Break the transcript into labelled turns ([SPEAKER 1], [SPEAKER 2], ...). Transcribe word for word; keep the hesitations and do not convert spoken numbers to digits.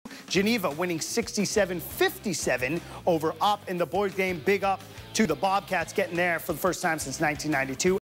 [SPEAKER 1] Geneva winning sixty-seven fifty-seven over Up in the boys game. Big up to the Bobcats getting there for the first time since nineteen ninety-two.